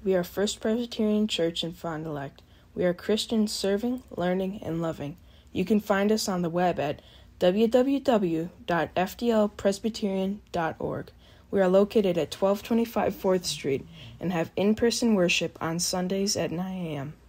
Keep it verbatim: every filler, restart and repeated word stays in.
We are First Presbyterian Church in Fond du Lac. We are Christians serving, learning, and loving. You can find us on the web at w w w dot f d l presbyterian dot org. We are located at twelve twenty-five fourth Street and have in-person worship on Sundays at nine a.m.